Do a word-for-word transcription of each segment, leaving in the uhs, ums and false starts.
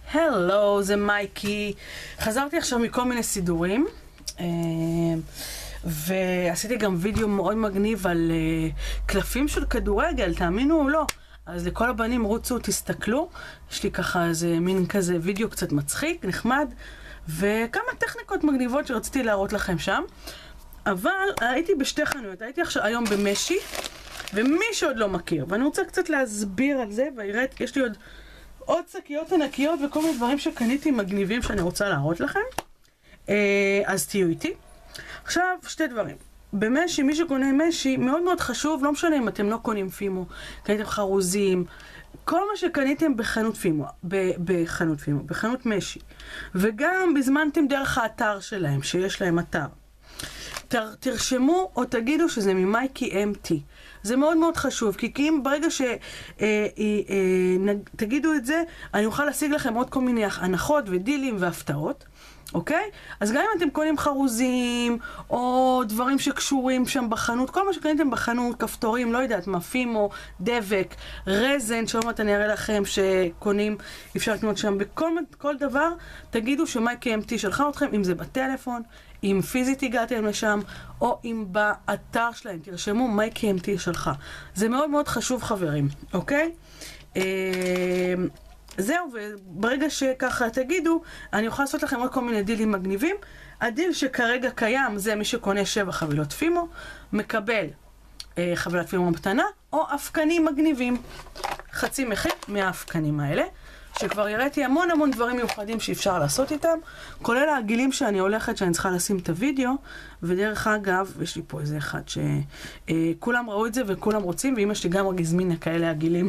הלו, זה מייקי. חזרתי עכשיו מכל מיני סידורים, ועשיתי גם וידאו מאוד מגניב על קלפים של כדורגל, תאמינו או לא. אז לכל הבנים רוצו, תסתכלו. יש לי ככה איזה מין כזה וידאו קצת מצחיק, נחמד, וכמה טכניקות מגניבות שרציתי להראות לכם שם. אבל הייתי בשתי חנויות, הייתי עכשיו היום במשי, ומי שעוד לא מכיר, ואני רוצה קצת להסביר על זה, והראית, יש לי עוד עוד שקיות ענקיות וכל מיני דברים שקניתי מגניבים שאני רוצה להראות לכם. אז תהיו איתי. עכשיו, שתי דברים. במשי, מי שקונה משי, מאוד מאוד חשוב, לא משנה אם אתם לא קונים פימו, קניתם חרוזים, כל מה שקניתם בחנות פימו, בחנות פימו, בחנות משי, וגם בזמנתם דרך האתר שלהם, שיש להם אתר. תרשמו או תגידו שזה ממייקי אם טי. זה מאוד מאוד חשוב, כי אם ברגע שתגידו את זה, אני אוכל להשיג לכם עוד כל מיני הנחות ודילים והפתעות, אוקיי? אז גם אם אתם קונים חרוזים, או דברים שקשורים שם בחנות, כל מה שקניתם בחנות, כפתורים, לא יודעת, מפימו, דבק, רזן, שעוד מעט אני אראה לכם שקונים, אפשר לקנות שם בכל כל דבר, תגידו שמייקי אם טי שלחה אתכם, אם זה בטלפון, אם פיזית הגעתם לשם, או אם באתר שלהם, תרשמו מייקי אם טי שלך. זה מאוד מאוד חשוב, חברים, אוקיי? זהו, וברגע שככה תגידו, אני אוכל לעשות לכם עוד כל מיני דילים מגניבים. הדיל שכרגע קיים, זה מי שקונה שבע חבילות פימו, מקבל אה, חבילת פימו מתנה, או אפקנים מגניבים. חצי מחיר מהאפקנים האלה. שכבר הראיתי המון המון דברים מיוחדים שאפשר לעשות איתם, כולל הגילים שאני הולכת, שאני צריכה לשים את הוידאו, ודרך אגב, יש לי פה איזה אחד שכולם ראו את זה וכולם רוצים, ואמא שלי גם הזמינה כאלה הגילים.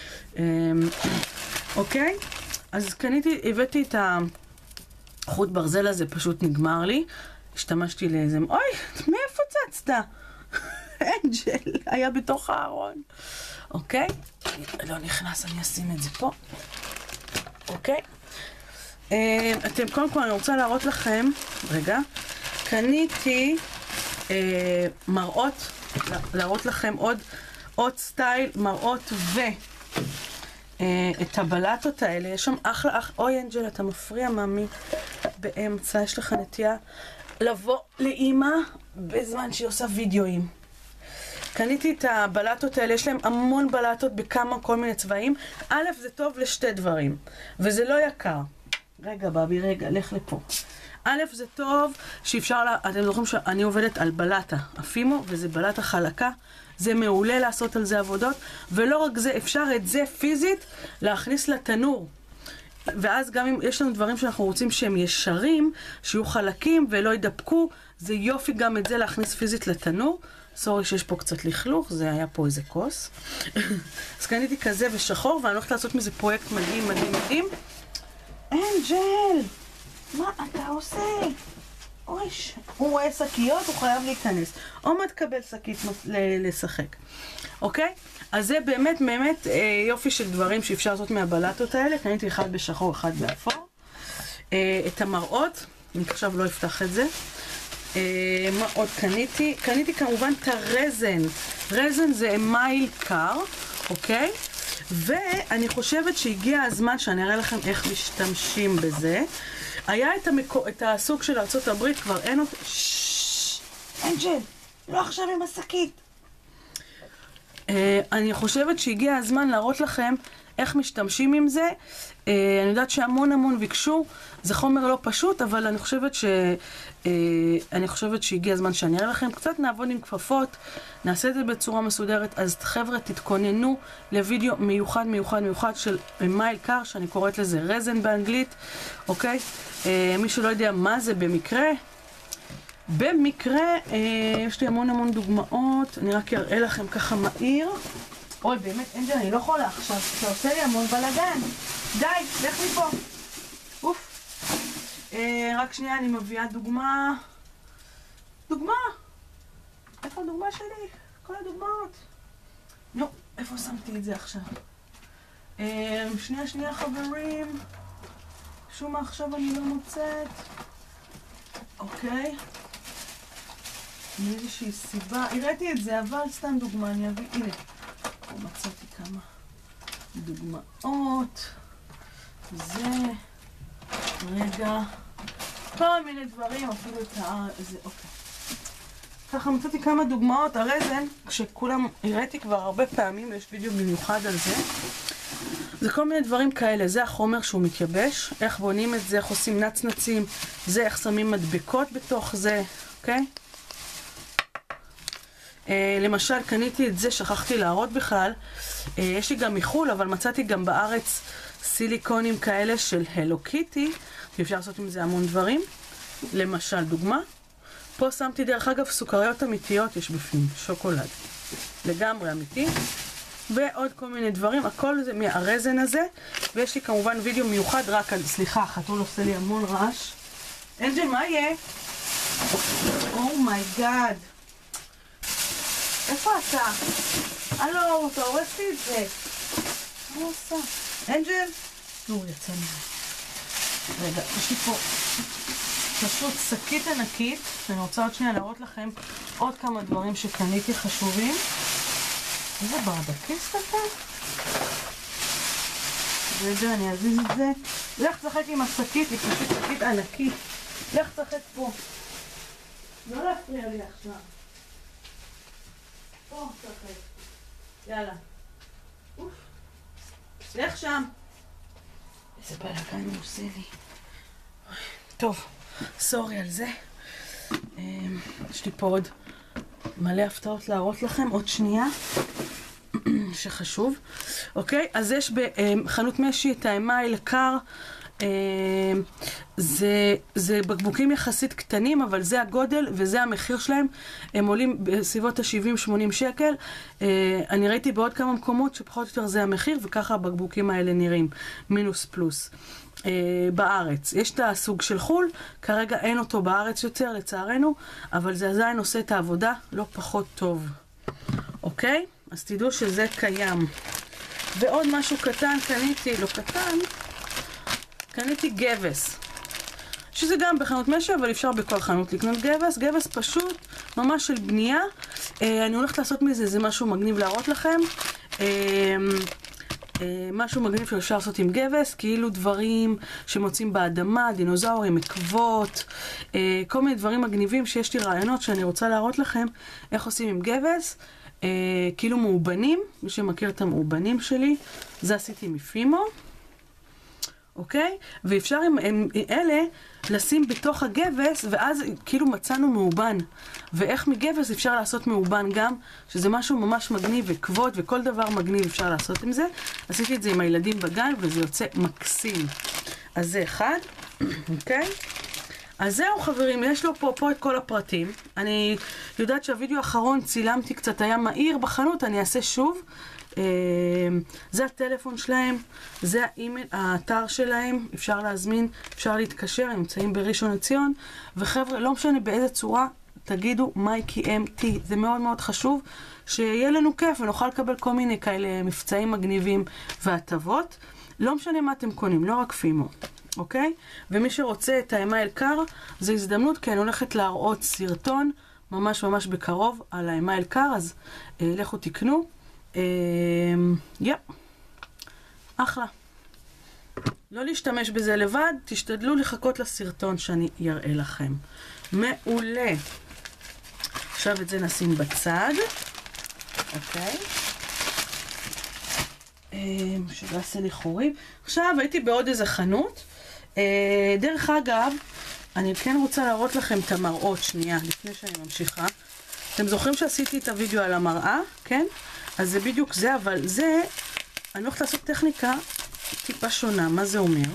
אוקיי? אז קניתי, הבאתי את החוט ברזל הזה, פשוט נגמר לי, השתמשתי לאיזה, אוי, מאיפה צצת? אנג'ל, היה בתוך הארון. אוקיי? לא נכנס, אני אשים את זה פה. אוקיי? אתם, קודם כל אני רוצה להראות לכם, רגע, קניתי מראות, להראות לכם עוד, עוד סטייל, מראות ו... את הבלטות האלה, יש שם אחלה, אחלה, אוי אנג'ל, אתה מפריע מאמי באמצע, יש לך נטייה לבוא לאמא בזמן שהיא עושה וידאוים. קניתי את הבלטות האלה, יש להם המון בלטות בכמה כל מיני צבעים. א', זה טוב לשתי דברים, וזה לא יקר. רגע בבי, רגע, לך לפה. א', זה טוב שאפשר, לה, אתם זוכרים שאני עובדת על בלטה, הפימו, וזה בלטה חלקה. זה מעולה לעשות על זה עבודות, ולא רק זה, אפשר את זה פיזית להכניס לתנור. ואז גם אם יש לנו דברים שאנחנו רוצים שהם ישרים, שיהיו חלקים ולא ידפקו, זה יופי גם את זה להכניס פיזית לתנור. סורי שיש פה קצת לכלוך, זה היה פה איזה כוס. אז קניתי כזה ושחור, ואני הולכת לעשות מזה פרויקט מדהים, מדהים, מדהים. אנג'ל, מה אתה עושה? אוי, הוא רואה שקיות, הוא חייב להיכנס. עומד קבל שקית לשחק. אוקיי? אז זה באמת, באמת יופי של דברים שאפשר לעשות מהבלטות האלה. קניתי אחד בשחור, אחד באפור. את המראות, אני עכשיו לא אפתח את זה. מה עוד קניתי? קניתי כמובן את הרזן. רזן זה מייל קר, אוקיי? ואני חושבת שהגיע הזמן שאני אראה לכם איך משתמשים בזה. היה את, המקו... את הסוג של ארצות הברית, כבר אין אותו... ששש, אנג'ל, לא עכשיו עם השקית. Uh, אני חושבת שהגיע הזמן להראות לכם איך משתמשים עם זה. Uh, אני יודעת שהמון המון ביקשו, זה חומר לא פשוט, אבל אני חושבת ש... Uh, אני חושבת שהגיע הזמן שאני אראה לכם. קצת נעבוד עם כפפות, נעשה את זה בצורה מסודרת, אז חבר'ה תתכוננו לוידאו מיוחד מיוחד מיוחד של מייל קר, שאני קוראת לזה רזן באנגלית, אוקיי? Uh, מי שלא יודע מה זה במקרה, במקרה, uh, יש לי המון המון דוגמאות, אני רק אראה לכם ככה מהיר. אוי, באמת, אנג'ל, אני לא יכולה עכשיו, אתה עושה לי המון בלגן. די, לך מפה. אוף. אה, רק שנייה, אני מביאה דוגמה. דוגמה. איפה הדוגמה שלי? כל הדוגמאות. נו, איפה שמתי את זה עכשיו? אה, שנייה, שנייה, חברים. שום מה עכשיו אני לא מוצאת. אוקיי. מאיזושהי סיבה. הראיתי את זה, אבל סתם דוגמה, אני אביא, הנה. פה מצאתי כמה דוגמאות. זה, רגע. כל מיני דברים, אפילו את ה... זה, אוקיי. ככה מצאתי כמה דוגמאות, הרזן, כשכולם הראיתי כבר הרבה פעמים, יש וידאו במיוחד על זה. זה כל מיני דברים כאלה, זה החומר שהוא מתייבש, איך בונים את זה, איך עושים נצנצים, זה איך שמים מדבקות בתוך זה, אוקיי? אה, למשל, קניתי את זה, שכחתי להראות בכלל, אה, יש לי גם מחול, אבל מצאתי גם בארץ סיליקונים כאלה של הלו קיטי, שאפשר לעשות עם זה המון דברים. למשל, דוגמה, פה שמתי דרך אגב סוכריות אמיתיות, יש בפנים, שוקולד, לגמרי אמיתי. ועוד כל מיני דברים, הכל זה מהרזן הזה, ויש לי כמובן וידאו מיוחד רק על, סליחה, חתול עושה לי המון רעש. אנג'ל, מה יהיה? אומייגאד. איפה אתה? הלו, אתה הורס לי את זה. מה הוא עושה? אנג'ל? לא, הוא יצא מזה. רגע, יש לי פה פשוט שקית ענקית, שאני רוצה עוד שנייה להראות לכם עוד כמה דברים שקניתי חשובים. איזה ברדקיסט אתה? רגע, אני אזיז את זה. לך תשחק עם השקית, היא פשוט שקית ענקית. לך תשחק פה. לא להפריע לי עכשיו. פה, תשחק. יאללה. אוף. לך שם. איזה בלגן הוא עושה לי. טוב, סורי על זה. יש לי פה עוד מלא הפתעות להראות לכם, עוד שנייה. שחשוב. אוקיי, אז יש בחנות משי את האמייל קר. זה, זה בקבוקים יחסית קטנים, אבל זה הגודל וזה המחיר שלהם. הם עולים בסביבות ה-שבעים שמונים שקל. אני ראיתי בעוד כמה מקומות שפחות או יותר זה המחיר, וככה הבקבוקים האלה נראים, מינוס פלוס. בארץ. יש את הסוג של חול, כרגע אין אותו בארץ יותר לצערנו, אבל זה עדיין עושה את העבודה לא פחות טוב. אוקיי? אז תדעו שזה קיים. ועוד משהו קטן קניתי, לא קטן, קניתי גבס. שזה גם בחנות משי, אבל אפשר בכל חנות לקנות גבס. גבס פשוט, ממש של בנייה. אה, אני הולכת לעשות מזה, זה משהו מגניב להראות לכם. אה, אה, משהו מגניב שאפשר לעשות עם גבס, כאילו דברים שמוצאים באדמה, דינוזאורים, עקבות, אה, כל מיני דברים מגניבים שיש לי רעיונות שאני רוצה להראות לכם איך עושים עם גבס. Uh, כאילו מאובנים, מי שמכיר את המאובנים שלי, זה עשיתי מפימו, אוקיי? ואפשר עם, עם אלה לשים בתוך הגבס, ואז כאילו מצאנו מאובן. ואיך מגבס אפשר לעשות מאובן גם, שזה משהו ממש מגניב, וכבוד, וכל דבר מגניב אפשר לעשות עם זה. עשיתי את זה עם הילדים בגן, וזה יוצא מקסים. אז זה אחד, אוקיי? אז זהו חברים, יש לו פה, פה את כל הפרטים. אני יודעת שהווידאו האחרון צילמתי קצת, היה מהיר בחנות, אני אעשה שוב. זה הטלפון שלהם, זה האימייל, האתר שלהם, אפשר להזמין, אפשר להתקשר, הם נמצאים בראשון לציון. וחבר'ה, לא משנה באיזה צורה, תגידו מייקי אם טי, זה מאוד מאוד חשוב, שיהיה לנו כיף ונוכל לקבל כל מיני כאלה מבצעים מגניבים והטבות. לא משנה מה אתם קונים, לא רק פימו. אוקיי? ומי שרוצה את האמייל קר, זו הזדמנות, כי אני הולכת להראות סרטון ממש ממש בקרוב על האמייל קר, אז אה, לכו תקנו. אה, יפ. אחלה. לא להשתמש בזה לבד, תשתדלו לחכות לסרטון שאני אראה לכם. מעולה. עכשיו את זה נשים בצד. אוקיי? אה, שלא עשה לי חורים. עכשיו הייתי בעוד איזה חנות. Uh, דרך אגב, אני כן רוצה להראות לכם את המראות שנייה, לפני שאני ממשיכה. אתם זוכרים שעשיתי את הוידאו על המראה, כן? אז זה בדיוק זה, אבל זה, אני הולכת לעשות טכניקה טיפה שונה. מה זה אומר?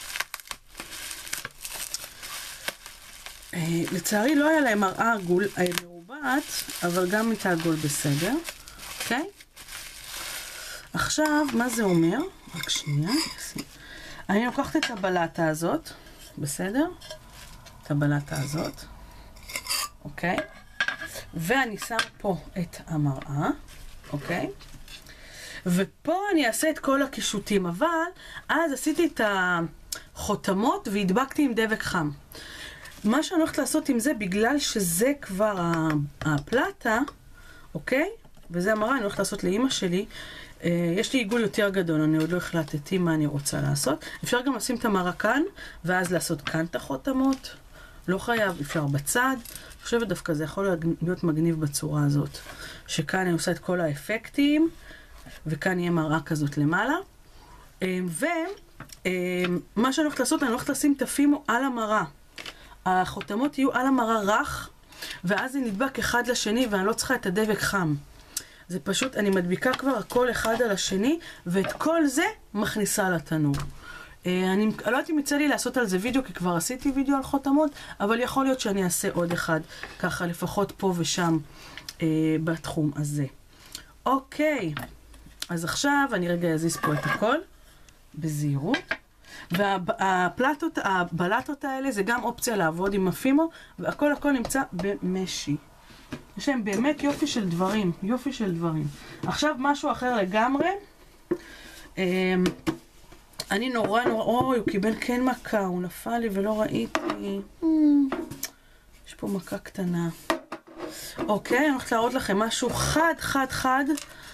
Uh, לצערי לא היה להם מראה עגול, מרובעת, אבל גם את העגול בסדר, אוקיי? עכשיו, מה זה אומר? רק שנייה, אני לוקחת את הבלטה הזאת, בסדר? את הבלטה הזאת, אוקיי? ואני שם פה את המראה, אוקיי? ופה אני אעשה את כל הקישוטים, אבל אז עשיתי את החותמות והדבקתי עם דבק חם. מה שאני הולכת לעשות עם זה, בגלל שזה כבר הפלטה, אוקיי? וזה המראה, אני הולכת לעשות לאמא שלי, יש לי עיגול יותר גדול, אני עוד לא החלטתי מה אני רוצה לעשות. אפשר גם לשים את המראה כאן, ואז לעשות כאן את החותמות. לא חייב, אפשר בצד. אני חושבת דווקא זה יכול להיות מגניב בצורה הזאת. שכאן אני עושה את כל האפקטים, וכאן יהיה מראה כזאת למעלה. ומה שאני הולכת לעשות, אני הולכת לשים תפימו על המראה. החותמות יהיו על המראה רך, ואז זה נדבק אחד לשני, ואני לא צריכה את הדבק חם. זה פשוט, אני מדביקה כבר הכל אחד על השני, ואת כל זה מכניסה לתנור. אני לא יודעת אם יצא לי לעשות על זה וידאו, כי כבר עשיתי וידאו על חותמות, אבל יכול להיות שאני אעשה עוד אחד, ככה לפחות פה ושם אה, בתחום הזה. אוקיי, אז עכשיו אני רגע אזיז פה את הכל, בזהירות. והפלטות, הבלטות האלה זה גם אופציה לעבוד עם הפימו, והכל הכל נמצא במשי. יש להם באמת יופי של דברים, יופי של דברים. עכשיו משהו אחר לגמרי. אני נורא נורא, אוי, הוא קיבל כן מכה, הוא נפל לי ולא ראיתי. יש פה מכה קטנה. אוקיי, אני הולכת להראות לכם משהו חד, חד, חד.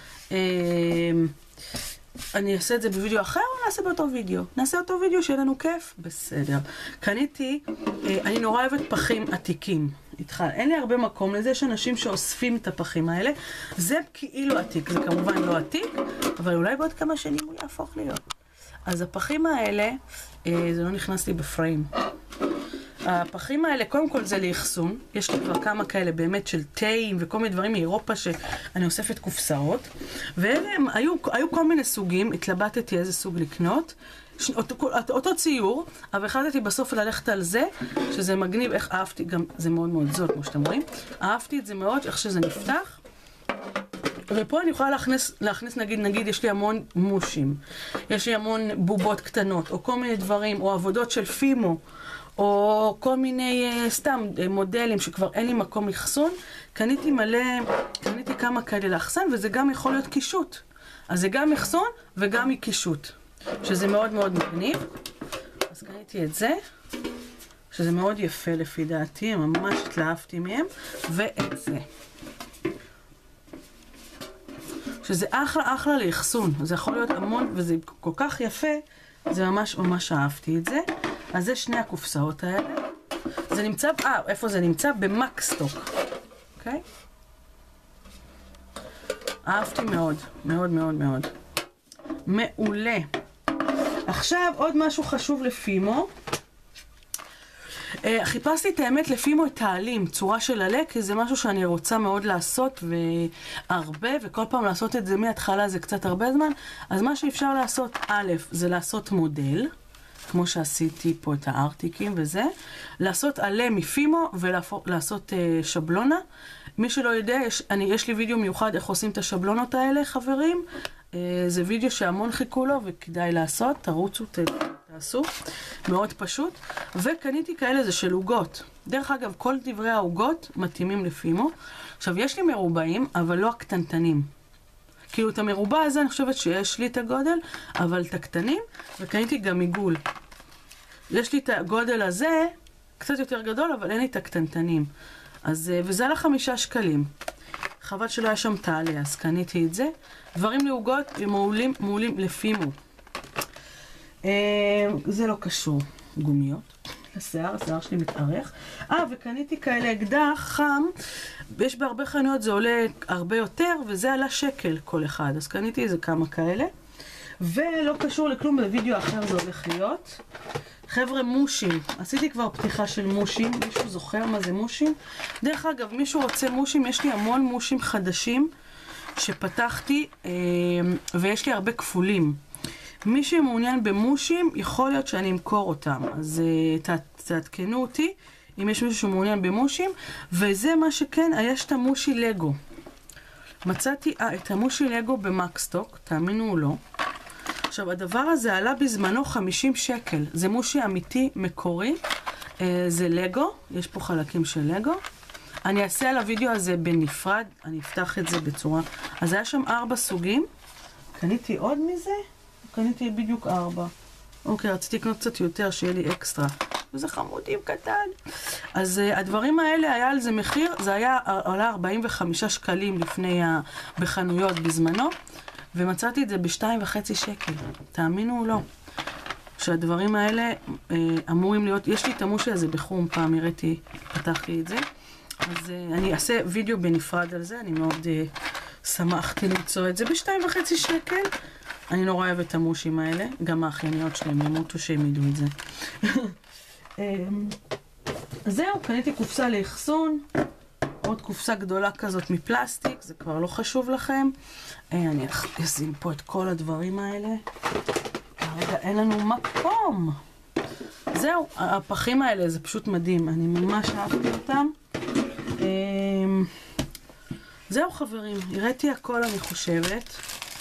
אני אעשה את זה בווידאו אחר או נעשה באותו וידאו? נעשה אותו וידאו שיהיה לנו כיף? בסדר. קניתי, אני נורא אוהבת פחים עתיקים. איתך, אין לי הרבה מקום לזה, יש אנשים שאוספים את הפחים האלה. זה כאילו עתיק, זה כמובן לא עתיק, אבל אולי בעוד כמה שנים הוא יהפוך להיות. אז הפחים האלה, זה לא נכנס לי בפריים. הפחים האלה, קודם כל זה לאחסון. יש לי כבר כמה כאלה באמת של טיים וכל מיני דברים מאירופה שאני אוספת קופסאות. ואלה הם, היו, היו כל מיני סוגים, התלבטתי איזה סוג לקנות. אותו, אותו ציור, אבל החלטתי בסוף ללכת על זה, שזה מגניב, איך אהבתי, גם זה מאוד מאוד זול, כמו שאתם רואים. אהבתי את זה מאוד, איך שזה נפתח. ופה אני יכולה להכניס, להכניס נגיד, נגיד, יש לי המון מושים. יש לי המון בובות קטנות, או כל מיני דברים, או עבודות של פימו. או כל מיני uh, סתם uh, מודלים שכבר אין לי מקום לחסון. קניתי מלא, קניתי כמה כאלה לאחסן, וזה גם יכול להיות קישוט. אז זה גם אחסון וגם קישוט, שזה מאוד מאוד מגניב. אז קניתי את זה, שזה מאוד יפה לפי דעתי, ממש התלהבתי מהם, ואת זה. שזה אחלה אחלה לאחסון, זה יכול להיות המון, וזה כל כך יפה, זה ממש ממש אהבתי את זה. אז זה שני הקופסאות האלה. זה נמצא, אה, איפה זה נמצא? במקסטוק. אוקיי? אהבתי מאוד, מאוד מאוד מאוד. מעולה. עכשיו עוד משהו חשוב לפימו. Uh, חיפשתי את האמת לפימו את העלים, צורה של עלה, כי זה משהו שאני רוצה מאוד לעשות והרבה, וכל פעם לעשות את זה מההתחלה זה קצת הרבה זמן. אז מה שאפשר לעשות, א', זה לעשות מודל. כמו שעשיתי פה את הארטיקים וזה, לעשות עלה מפימו ולעשות uh, שבלונה. מי שלא יודע, יש, אני, יש לי וידאו מיוחד איך עושים את השבלונות האלה, חברים. Uh, זה וידאו שהמון חיכו לו וכדאי לעשות, תרוצו, ת, תעשו. מאוד פשוט. וקניתי כאלה זה של עוגות. דרך אגב, כל דברי העוגות מתאימים לפימו. עכשיו, יש לי מרובעים, אבל לא הקטנטנים. כאילו את המרובע הזה אני חושבת שיש לי את הגודל, אבל את הקטנים, וקניתי גם עיגול. יש לי את הגודל הזה, קצת יותר גדול, אבל אין לי את הקטנטנים. אז, וזה עלה חמישה שקלים. חבל שלא היה שם תעלה, אז קניתי את זה. דברים לעוגות מעולים, מעולים לפימו. זה לא קשור, גומיות. השיער, השיער שלי מתארך. אה, וקניתי כאלה אקדח חם, יש בהרבה חנויות זה עולה הרבה יותר, וזה עלה שקל כל אחד, אז קניתי איזה כמה כאלה. ולא קשור לכלום, בווידאו אחר זה הולך להיות. חבר'ה, מושים. עשיתי כבר פתיחה של מושים, מישהו זוכר מה זה מושים? דרך אגב, מישהו רוצה מושים, יש לי המון מושים חדשים שפתחתי, ויש לי הרבה כפולים. מי שמעוניין במושים, יכול להיות שאני אמכור אותם, אז תעדכנו אותי אם יש מישהו שמעוניין במושים. וזה מה שכן, יש את המושי לגו. מצאתי אה, את המושי לגו במקסטוק, תאמינו או לא. עכשיו, הדבר הזה עלה בזמנו חמישים שקל. זה מושי אמיתי, מקורי. אה, זה לגו, יש פה חלקים של לגו. אני אעשה על הוידאו הזה בנפרד, אני אפתח את זה בצורה. אז היה שם ארבע סוגים. קניתי עוד מזה? קניתי בדיוק ארבע. אוקיי, רציתי לקנות קצת יותר, שיהיה לי אקסטרה. וזה חמודים קטן. אז uh, הדברים האלה, היה על זה מחיר, זה היה עולה ארבעים וחמישה שקלים לפני, ה... בחנויות בזמנו. ומצאתי את זה בשתיים וחצי שקל. תאמינו או לא. שהדברים האלה אה, אמורים להיות, יש לי את המושי הזה בחום, פעם הראיתי, פתחתי את זה. אז אה, אני אעשה וידאו בנפרד על זה, אני מאוד אה, שמחתי למצוא את זה בשתיים וחצי שקל. אני נורא אוהבת את המושים האלה, גם האחייניות שלהם ימותו שהם ידעו את זה. זהו, קניתי קופסה לאחסון, עוד קופסה גדולה כזאת מפלסטיק, זה כבר לא חשוב לכם. אני אשים פה את כל הדברים האלה. רגע, אין לנו מקום. זהו, הפחים האלה זה פשוט מדהים, אני ממש אהבתי אותם. זהו חברים, הראיתי הכל אני חושבת.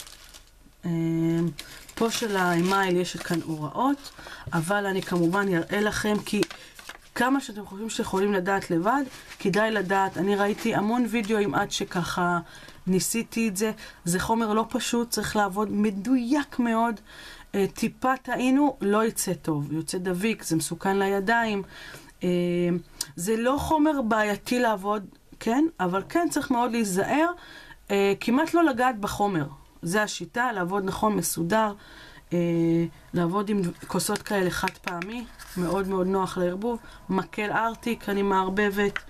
פה של האמייל יש כאן הוראות, אבל אני כמובן אראה לכם, כי כמה שאתם חושבים שיכולים לדעת לבד, כדאי לדעת. אני ראיתי המון וידאוים עד שככה ניסיתי את זה. זה חומר לא פשוט, צריך לעבוד מדויק מאוד. טיפה טעינו, לא יצא טוב, יוצא דביק, זה מסוכן לידיים. זה לא חומר בעייתי לעבוד, כן? אבל כן צריך מאוד להיזהר, כמעט לא לגעת בחומר. זה השיטה, לעבוד נכון, מסודר, לעבוד עם כוסות כאלה חד פעמי, מאוד מאוד נוח לערבוב. מקל ארטיק, אני מערבבת.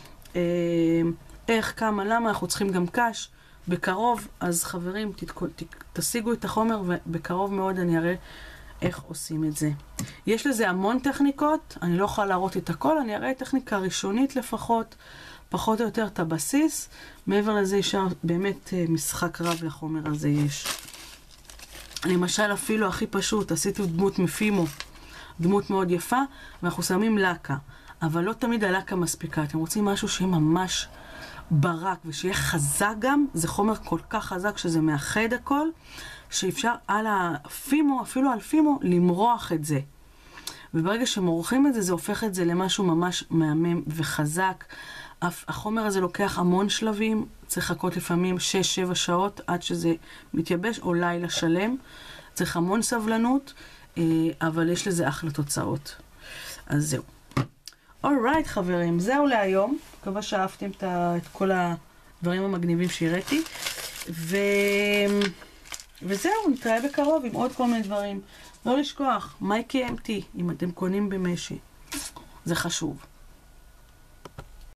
איך, כמה, למה, אנחנו צריכים גם קש. בקרוב, אז חברים, תתקו, ת, תשיגו את החומר, ובקרוב מאוד אני אראה איך עושים את זה. יש לזה המון טכניקות, אני לא יכולה להראות את הכל, אני אראה טכניקה ראשונית לפחות, פחות או יותר את הבסיס. מעבר לזה ישר באמת משחק רב לחומר הזה יש. למשל אפילו הכי פשוט, עשיתי דמות מפימו, דמות מאוד יפה, ואנחנו שמים לקה, אבל לא תמיד הלקה מספיקה. אתם רוצים משהו שיהיה ממש ברק ושיהיה חזק גם, זה חומר כל כך חזק שזה מאחד הכל, שאפשר על הפימו, אפילו על פימו, למרוח את זה. וברגע שמורחים את זה, זה הופך את זה למשהו ממש מהמם וחזק. החומר הזה לוקח המון שלבים, צריך לחכות לפעמים שש שבע שעות עד שזה מתייבש, או לילה שלם. צריך המון סבלנות, אבל יש לזה אחלה תוצאות. אז זהו. אולרייט חברים, זהו להיום. מקווה שאהבתם את כל הדברים המגניבים שהראיתי. ו... וזהו, נתראה בקרוב עם עוד כל מיני דברים. לא לשכוח, מייקי אם טי, אם אתם קונים במשי. זה חשוב.